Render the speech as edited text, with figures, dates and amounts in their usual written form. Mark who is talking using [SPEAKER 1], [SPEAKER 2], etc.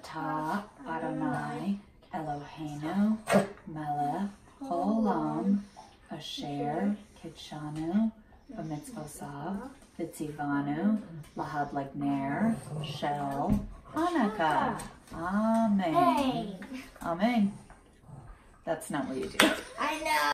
[SPEAKER 1] Ata Adonai Eloheinu melech haolam asher kidshanu b'mitzvosav v'tzivanu lahadlik ner shel Hanukkah. Amen.
[SPEAKER 2] Hey.
[SPEAKER 1] Amen. That's not what you do.
[SPEAKER 2] I know.